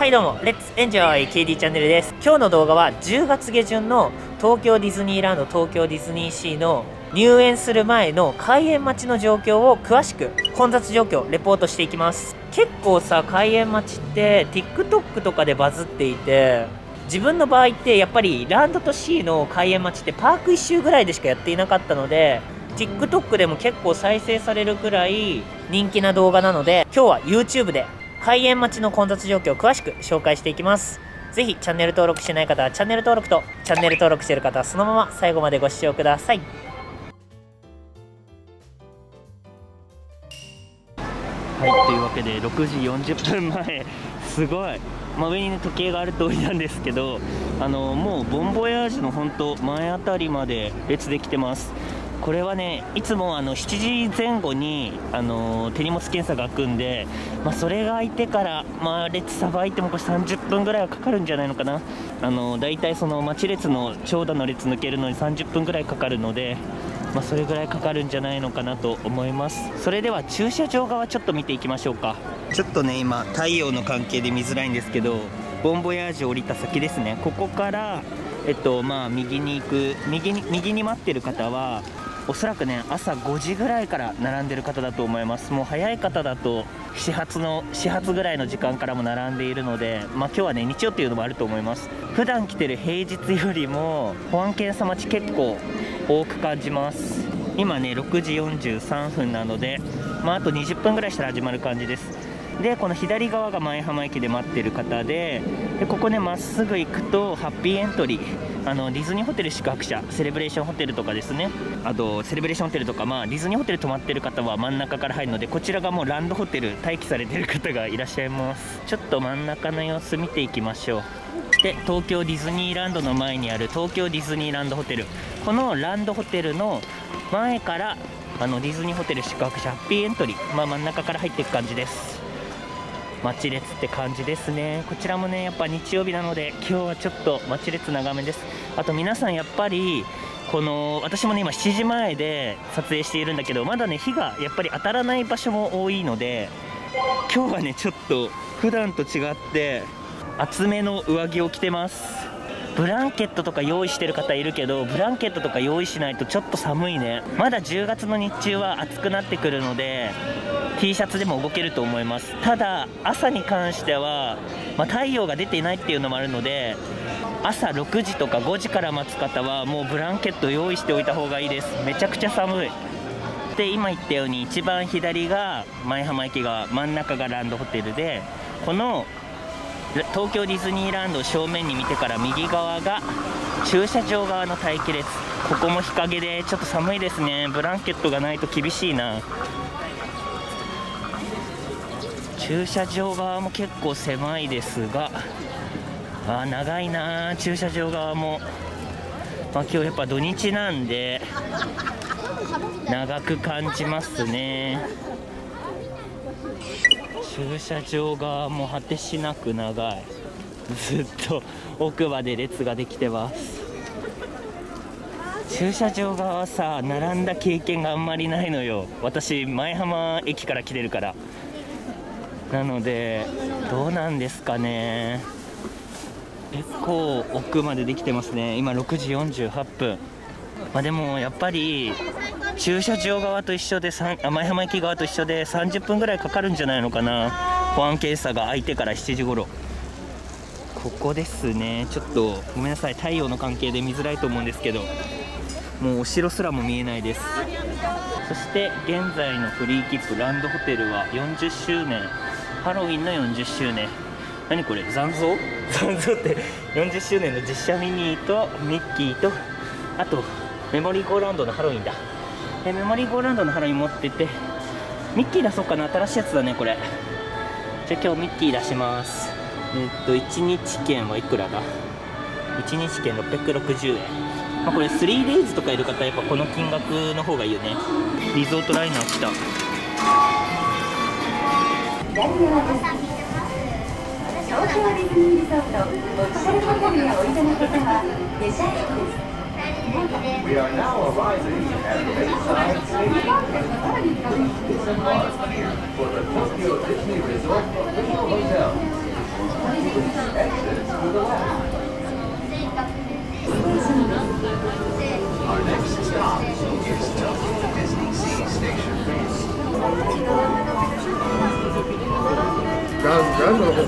はいどうも、レッツエンジョイ KD チャンネルです。今日の動画は10月下旬の東京ディズニーランド、東京ディズニーシーの入園する前の開園待ちの状況を詳しく混雑状況レポートしていきます。結構さ、開園待ちって TikTok とかでバズっていて、自分の場合ってやっぱりランドとシーの開園待ちってパーク1周ぐらいでしかやっていなかったので、 TikTok でも結構再生されるくらい人気な動画なので、今日は YouTube で開園待ちの混雑状況を詳しく紹介していきます。ぜひチャンネル登録してない方はチャンネル登録と、チャンネル登録している方はそのまま最後までご視聴ください。はい、というわけで6時40分前、すごい、上にね時計がある通りなんですけど、もうボンボヤージュの本当前あたりまで列できてます。これはね、いつも7時前後に手荷物検査が開くんで、それが開いてから、列さばいてもこれ30分ぐらいはかかるんじゃないのかな。だいたいその待ち列の長蛇の列抜けるのに30分ぐらいかかるので、それぐらいかかるんじゃないのかなと思います。それでは駐車場側ちょっと見ていきましょうか。ちょっとね今太陽の関係で見づらいんですけど、ボンボヤージュ降りた先ですね。ここから右に行く、右に待ってる方はおそらくね朝5時ぐらいから並んでる方だと思います。もう早い方だと始発ぐらいの時間からも並んでいるので、今日はね日曜っていうのもあると思います。普段来てる平日よりも保安検査待ち結構多く感じます。今ね6時43分なので、あと20分ぐらいしたら始まる感じです。でこの左側が舞浜駅で待ってる方で、ここねまっすぐ行くとハッピーエントリー、ディズニーホテル宿泊者、セレブレーションホテルとかですね、あとセレブレーションホテルとか、ディズニーホテル泊まってる方は真ん中から入るので、こちらがもうランドホテル待機されてる方がいらっしゃいます。ちょっと真ん中の様子見ていきましょう。で東京ディズニーランドの前にある東京ディズニーランドホテル、このランドホテルの前からディズニーホテル宿泊者ハッピーエントリー、真ん中から入っていく感じです。待ち列って感じですね。こちらもねやっぱ日曜日なので今日はちょっと待ち列長めです。あと皆さんやっぱり私もね今7時前で撮影しているんだけど、まだね日がやっぱり当たらない場所も多いので、今日はねちょっと普段と違って厚めの上着を着てます。ブランケットとか用意してる方いるけど、ブランケットとか用意しないとちょっと寒いね。まだ10月の日中は暑くなってくるので T シャツでも動けると思います。ただ朝に関しては、太陽が出ていないっていうのもあるので、朝6時とか5時から待つ方はもうブランケット用意しておいた方がいいです。めちゃくちゃ寒い。で今言ったように一番左が舞浜駅側、真ん中がランドホテルで、この東京ディズニーランドを正面に見てから右側が駐車場側の待機列。ここも日陰でちょっと寒いですね。ブランケットがないと厳しいな。駐車場側も結構狭いですが、長いな駐車場側も。今日やっぱ土日なんで長く感じますね。駐車場側も果てしなく長い。ずっと奥まで列ができてます。駐車場側はさ、並んだ経験があんまりないのよ。私舞浜駅から来てるから。なのでどうなんですかね。結構奥までできてますね。今6時48分。でもやっぱり駐車場側と一緒で舞浜駅側と一緒で30分ぐらいかかるんじゃないのかな。保安検査が開いてから7時頃。ここですね。ちょっとごめんなさい、太陽の関係で見づらいと思うんですけど、もうお城すらも見えないです。そして現在のフリー切符ランドホテルは40周年、ハロウィンの40周年。何これ、残像って40周年の実写ミニーとミッキーと、あとメモリーゴーランドのハロウィンだ。メモリーゴーランドのハロウィン持ってて、ミッキー出そうかな。新しいやつだねこれ。じゃあ今日ミッキー出します。1日券はいくらだ。1日券660円。これ 3days とかいる方はやっぱこの金額の方がいいよね。リゾートライナー来た。東京ディズニーリゾートお疲れホテルへおいでの方は列車駅です。We are now arriving at Bayside Station. Please embark here for the Tokyo Disney Resort Official Hotel. ランドのこと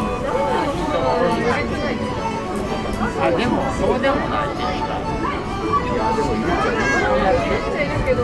あ、でもそうでもないっていうか。 いや、でもいるっちゃいるけど、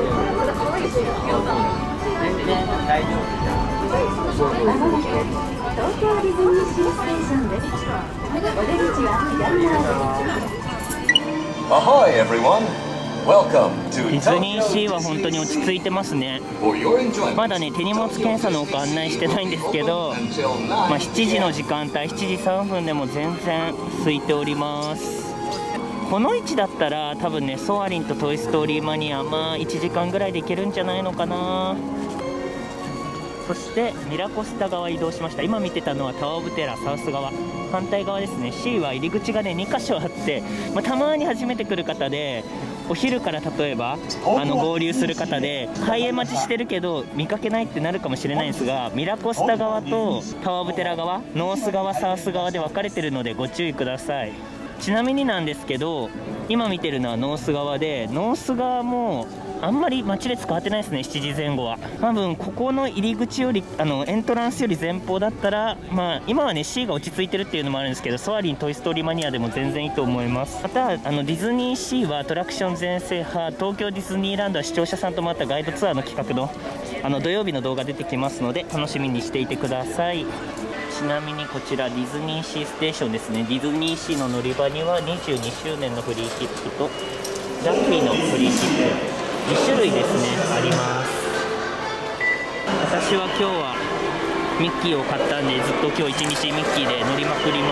全然大丈夫じゃん。 そうそうそう。 東京ディズニーシーステーションです。お出口は左側です。 Ahoy, everyone! Welcome デ to ィズニーシーは本当に落ち着いてますね。 For your enjoyment. まだね手荷物検査の奥案内してないんですけど、7時の時間帯、7時3分でも全然空いております。この位置だったら多分ね、ソアリンとトイ・ストーリーマニア、まあ1時間ぐらいで行けるんじゃないのかな。そしてミラコスタ側移動しました。今見てたのはタワー・オブ・テラーサウス側、反対側ですね。 C は入り口がね2箇所あって、たまに初めて来る方でお昼から例えば合流する方で開園待ちしてるけど見かけないってなるかもしれないんですが、ミラコスタ側とタワー・オブ・テラー側、ノース側サウス側で分かれてるのでご注意ください。ちなみになんですけど、今見てるのはノース側で、ノース側もあんまり待ち列変わってないですね。7時前後は多分ここの入り口よりエントランスより前方だったら、今はね C が落ち着いてるっていうのもあるんですけど、ソアリントイ・ストーリーマニアでも全然いいと思います。またディズニーシーはアトラクション全制覇、東京ディズニーランドは視聴者さんともあったガイドツアーの企画の土曜日の動画出てきますので楽しみにしていてください。ちなみにこちらディズニーシーステーションですね。ディズニーシーの乗り場には22周年のフリー切符とダッフィーのフリー切符2種類ですねあります。私は今日はミッキーを買ったんで、ずっと今日一日ミッキーで乗りまくります。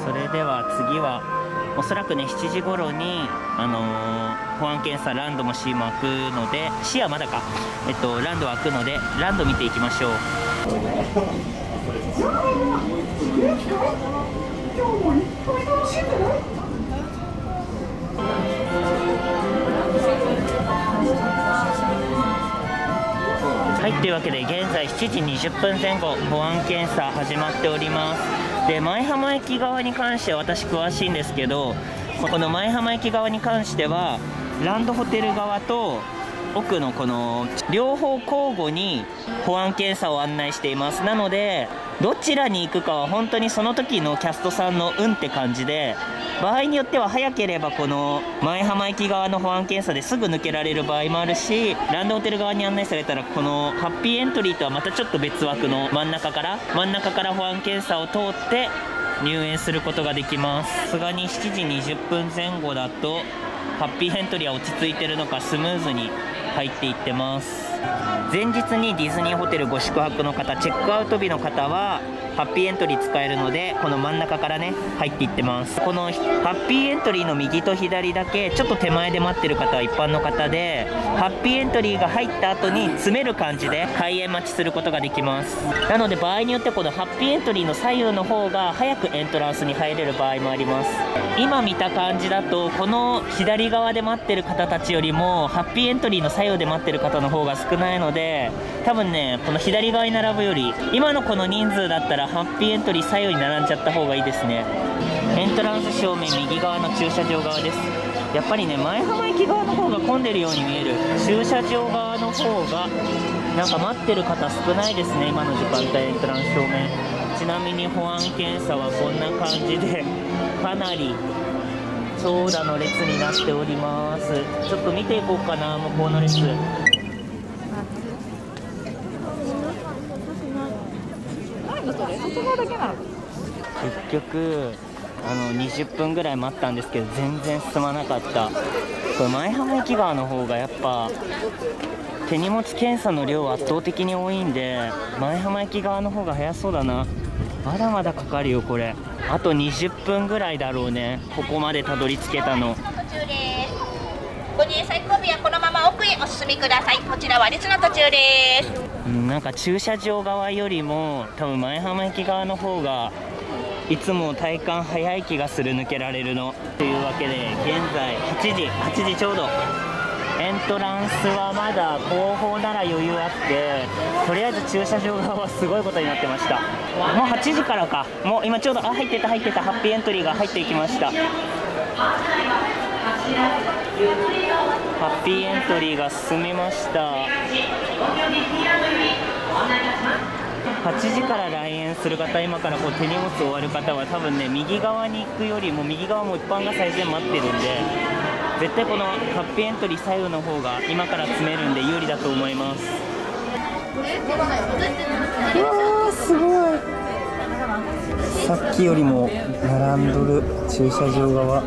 それでは次はおそらくね7時頃に保安検査ランドも C も開くので、 C はまだか、ランドは開くのでランド見ていきましょう。はい、というわけで現在7時20分前後、保安検査始まっております。で、舞浜駅側に関しては私詳しいんですけど、この舞浜駅側に関してはランドホテル側と奥のこの両方交互に保安検査を案内しています。なのでどちらに行くかは本当にその時のキャストさんの運って感じで、場合によっては早ければこの舞浜駅側の保安検査ですぐ抜けられる場合もあるし、ランドホテル側に案内されたらこのハッピーエントリーとはまたちょっと別枠の真ん中から保安検査を通って入園することができます。さすがに7時20分前後だとハッピーエントリーは落ち着いてるのかスムーズに入っていってます。前日にディズニーホテルご宿泊の方、チェックアウト日の方はハッピーエントリー使えるので、この真ん中からね入っていってます。このハッピーエントリーの右と左だけちょっと手前で待ってる方は一般の方で、ハッピーエントリーが入った後に詰める感じで開園待ちすることができます。なので場合によってこのハッピーエントリーの左右の方が早くエントランスに入れる場合もあります。今見た感じだとこの左側で待ってる方たちよりもハッピーエントリーの左右で待ってる方の方が少ないので、多分ねこの左側に並ぶより今のこの人数だったらハッピーエントリー左右に並んじゃった方がいいですね。エントランス正面右側の駐車場側です。やっぱりね舞浜駅側の方が混んでるように見える。駐車場側の方がなんか待ってる方少ないですね、今の時間帯。エントランス正面、ちなみに保安検査はこんな感じでかなり長蛇の列になっております。ちょっと見ていこうかな、向こうの列。結局20分ぐらい待ったんですけど全然進まなかった。これ舞浜駅側の方がやっぱ手荷物検査の量圧倒的に多いんで、舞浜駅側の方が早そうだな。まだまだかかるよこれ。あと20分ぐらいだろうね、ここまでたどり着けたの。 ご入園最後尾はこのまま奥へお進みください。こちらは列の途中です。 なんか駐車場側よりも多分舞浜駅側の方がいつも体感早い気がする、抜けられるの。というわけで現在8時ちょうどエントランスはまだ後方なら余裕あって、とりあえず駐車場側はすごいことになってました。もう8時からか。もう今ちょうど入ってたハッピーエントリーが入っていきました。ハッピーエントリーが進みました。8時から来園する方、今からこう手荷物終わる方は多分ね、右側に行くよりも右側も一般が最前待ってるんで、絶対このハッピーエントリー左右の方が今から詰めるんで有利だと思います。うわー、すごい。さっきよりも並んどる駐車場側。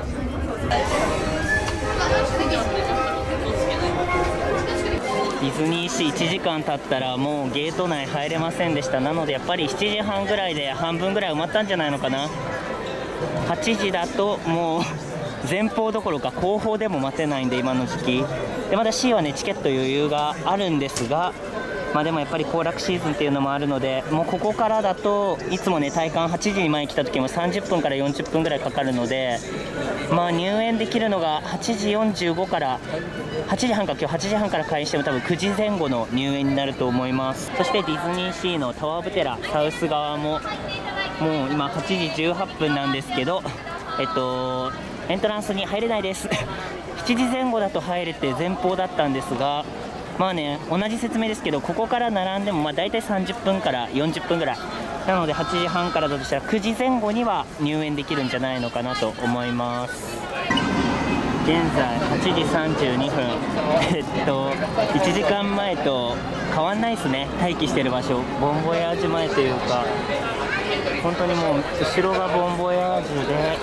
ディズニーシー1時間経ったらもうゲート内入れませんでした。なのでやっぱり7時半ぐらいで半分ぐらい埋まったんじゃないのかな。8時だともう前方どころか後方でも待てないんで、今の時期でまだ C はねチケット余裕があるんですが、まあでもやっぱり行楽シーズンっていうのもあるので、もうここからだといつもね体感8時に前来た時も30分から40分ぐらいかかるので、まあ入園できるのが8時45から8時半か、今日8時半から開園しても多分9時前後の入園になると思います。そしてディズニーシーのタワーオブテラサウス側ももう今8時18分なんですけど、エントランスに入れないです7時前後だと入れて前方だったんですが、まあね同じ説明ですけど、ここから並んでもまあ大体30分から40分ぐらいなので、8時半からだとしたら9時前後には入園できるんじゃないのかなと思います。現在8時32分1時間前と変わんないですね。待機してる場所、ボンボヤージュ前というか、本当にもう後ろがボンボヤージュで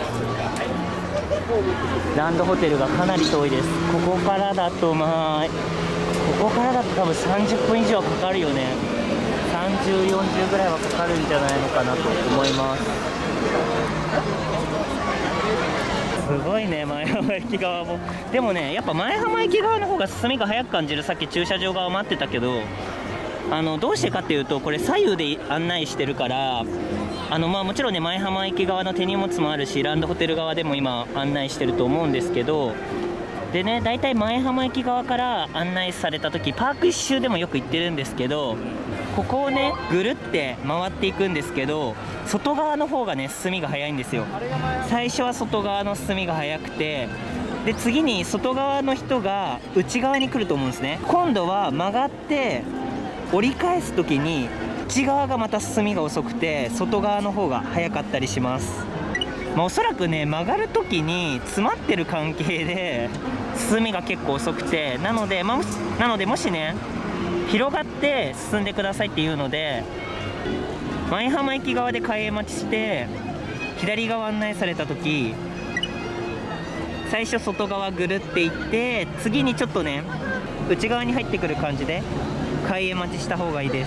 ランドホテルがかなり遠いです。ここからだとここからだと多分30分以上はかかるよね。30、40ぐらいはかかるんじゃないのかなと思います。すごいね、前浜駅側も。でもねやっぱ前浜駅側の方が進みが早く感じる。さっき駐車場側待ってたけど、どうしてかっていうと、これ左右で案内してるから、まあもちろんね前浜駅側の手荷物もあるし、ランドホテル側でも今案内してると思うんですけど、でね大体前浜駅側から案内された時パーク一周でもよく行ってるんですけど、ここをねぐるって回っていくんですけど、外側の方がね進みが早いんですよ。最初は外側の進みが早くて、で次に外側の人が内側に来ると思うんですね。今度は曲がって折り返す時に内側がまた進みが遅くて、外側の方が早かったりします。おそらくね曲がる時に詰まってる関係で進みが結構遅くて、なのでもしね広がって進んでくださいっていうので、前浜駅側で開園待ちして左側案内された時、最初外側ぐるっていって、次にちょっとね内側に入ってくる感じで開園待ちした方がいいです。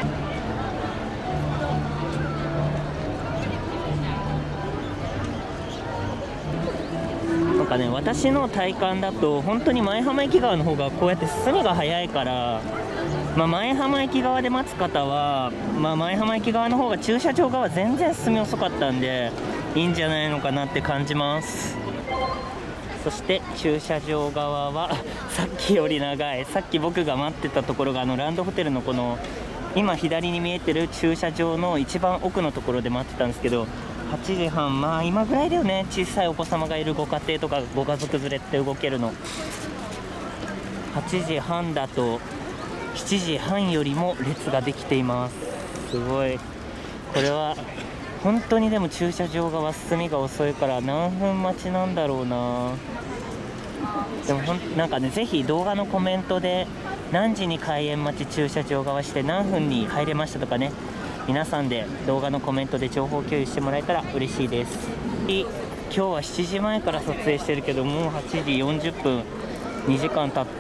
なんかね私の体感だと本当に前浜駅側の方がこうやって進みが早いから、前浜駅側で待つ方は、前浜駅側の方が駐車場側全然進み遅かったんでいいんじゃないのかなって感じます。そして駐車場側はさっきより長い。さっき僕が待ってたところがランドホテルのこの今左に見えてる駐車場の一番奥のところで待ってたんですけど、8時半、今ぐらいだよね、小さいお子様がいるご家庭とかご家族連れって動けるの。8時半だと7時半よりも列ができています。すごい。これは本当にでも駐車場側進みが遅いから何分待ちなんだろうな。でもなんかねぜひ動画のコメントで何時に開園待ち駐車場側して何分に入れましたとかね、皆さんで動画のコメントで情報共有してもらえたら嬉しいです。今日は7時前から撮影してるけど、もう8時40分、2時間経った。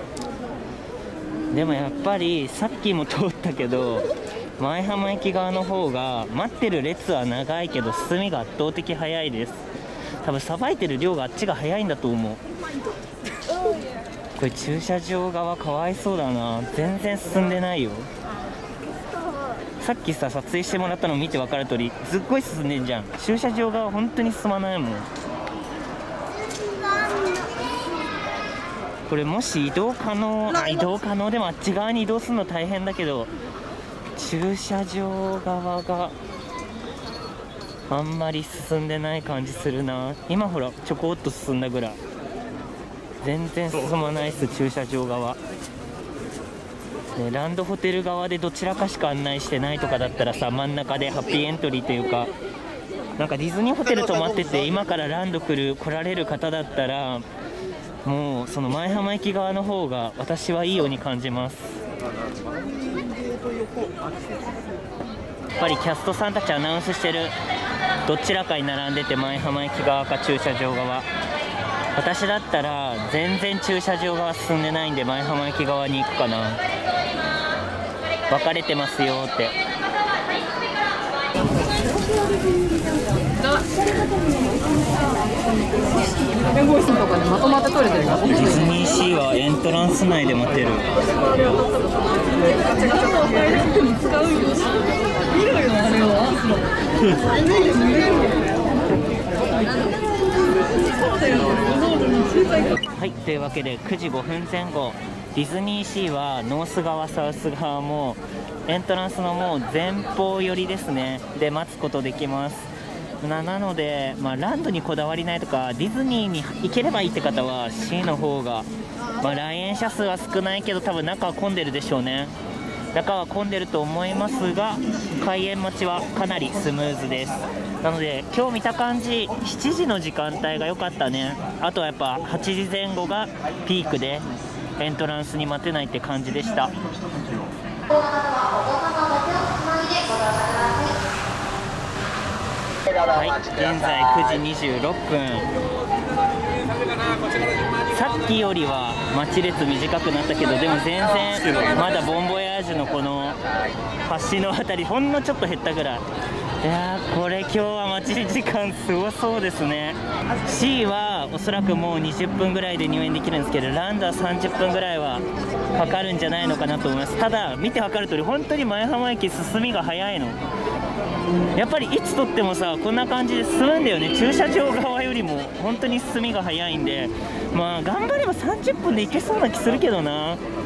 でもやっぱりさっきも通ったけど前浜駅側の方が待ってる列は長いけど進みが圧倒的早いです。多分さばいてる量があっちが早いんだと思う。これ駐車場側かわいそうだな、全然進んでないよ。さっきさ撮影してもらったの見て分かる通りすっごい進んでんじゃん。駐車場側本当に進まないもん。 これもし移動可能でもあっち側に移動するの大変だけど、駐車場側があんまり進んでない感じするな。今ほらちょこっと進んだぐらい、全然進まないっす。駐車場側、ね、ランドホテル側でどちらかしか案内してないとかだったらさ、真ん中でハッピーエントリーというか、なんかディズニーホテル泊まってて今からランド来られる方だったら、もうその前浜駅側の方が私はいいように感じます。やっぱりキャストさんたちアナウンスしてる、どちらかに並んでて前浜駅側か駐車場側。私だったら全然駐車場側進んでないんで前浜駅側に行くかな。分かれてますよって。 弁護士とかでまとまって取れてるから。 ディズニーシーはエントランス内で待てる。はい、というわけで9時5分前後、ディズニーシーはノース側サウス側もエントランスのもう前方寄りですねで待つことできます。なので、ランドにこだわりないとかディズニーに行ければいいって方は C の方が、来園者数は少ないけど多分中は混んでるでしょうね。中は混んでると思いますが、開園待ちはかなりスムーズです。なので今日見た感じ7時の時間帯が良かったね。あとはやっぱ8時前後がピークでエントランスに待てないって感じでした。はい、現在9時26分。さっきよりは待ち列短くなったけど、でも全然まだボンボヤージュのこの橋のあたりほんのちょっと減ったぐらい。いやー、これ今日は待ち時間すごそうですね。 C はおそらくもう20分ぐらいで入園できるんですけど、ランドは30分ぐらいはかかるんじゃないのかなと思います。ただ見て分かる通り本当に前浜駅進みが早いの。やっぱりいつ撮ってもさこんな感じで進むんだよね。駐車場側よりも本当に進みが早いんで、頑張れば30分で行けそうな気するけどな。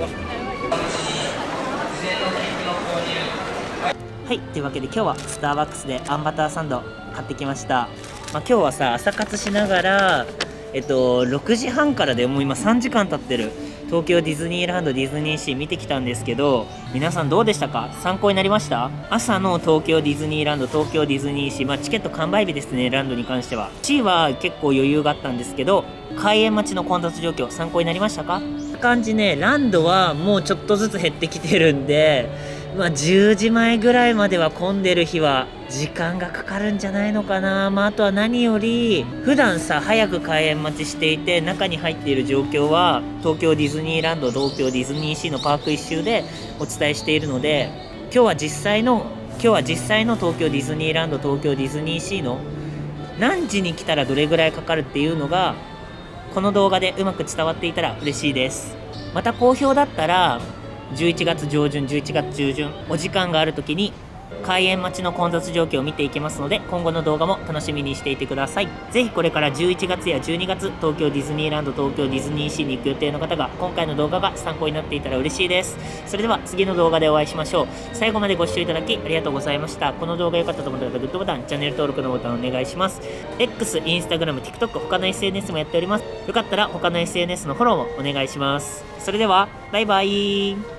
はい、というわけで今日はスターバックスであんバターサンド買ってきました。今日はさ朝活しながら6時半からでもう今3時間経ってる東京ディズニーランドディズニーシー見てきたんですけど、皆さんどうでしたか？参考になりました？朝の東京ディズニーランド東京ディズニーシー、チケット完売日ですね。ランドに関しては C は結構余裕があったんですけど、開園待ちの混雑状況参考になりましたか？感じね、ランドはもうちょっとずつ減ってきてるんで、10時前ぐらいまでは混んでる日は時間がかかるんじゃないのかな。あとは何より普段さ早く開園待ちしていて中に入っている状況は東京ディズニーランド東京ディズニーシーのパーク一周でお伝えしているので、今日は実際の東京ディズニーランド東京ディズニーシーの何時に来たらどれぐらいかかるっていうのがこの動画でうまく伝わっていたら嬉しいです。また好評だったら11月上旬11月中旬お時間がある時に開園待ちの混雑状況を見ていきますので、今後の動画も楽しみにしていてください。ぜひこれから11月や12月東京ディズニーランド東京ディズニーシーに行く予定の方が今回の動画が参考になっていたら嬉しいです。それでは次の動画でお会いしましょう。最後までご視聴いただきありがとうございました。この動画良かったと思った方はグッドボタンチャンネル登録のボタンお願いします。 X、Instagram、TikTok 他の SNS もやっております。よかったら他の SNS のフォローもお願いします。それではバイバイ。